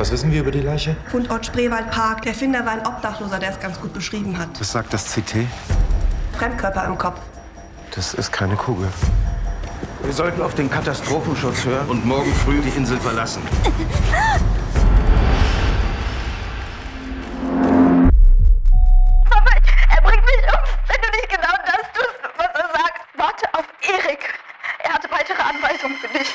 Was wissen wir über die Leiche? Fundort Spreewaldpark. Der Finder war ein Obdachloser, der es ganz gut beschrieben hat. Was sagt das CT? Fremdkörper im Kopf. Das ist keine Kugel. Wir sollten auf den Katastrophenschutz hören und morgen früh die Insel verlassen. Papa, er bringt mich um, wenn du nicht genau das tust, was er sagt. Warte auf Erik. Er hatte weitere Anweisungen für dich.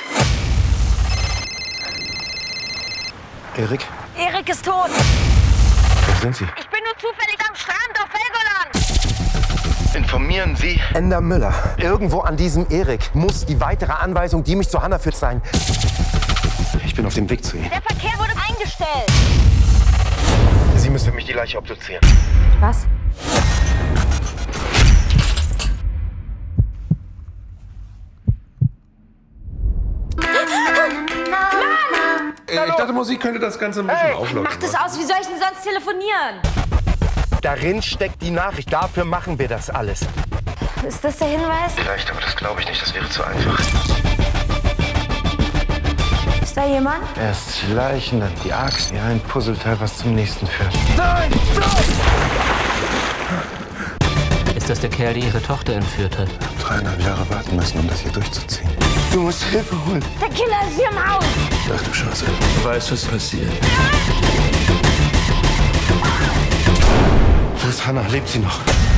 Erik? Erik ist tot. Wer sind Sie? Ich bin nur zufällig am Strand auf Helgoland. Informieren Sie. Ender Müller. Irgendwo an diesem Erik muss die weitere Anweisung, die mich zu Hannah führt, sein. Ich bin auf dem Weg zu Ihnen. Der Verkehr wurde eingestellt. Sie müssen für mich die Leiche obduzieren. Was? Ich dachte, Musik könnte das Ganze ein bisschen auflockern. Macht es aus, wie soll ich denn sonst telefonieren? Darin steckt die Nachricht. Dafür machen wir das alles. Ist das der Hinweis? Vielleicht, aber das glaube ich nicht. Das wäre zu einfach. Ist da jemand? Erst die Leichen, dann die Axt. Ja, ein Puzzleteil, was zum nächsten führt. Ist das der Kerl, der ihre Tochter entführt hat? 3,5 Jahre warten müssen, um das hier durchzuziehen. Du musst Hilfe holen. Der Killer ist hier im Haus. Ach du Scheiße. Du weißt, was passiert. Wo ist Hannah? Lebt sie noch?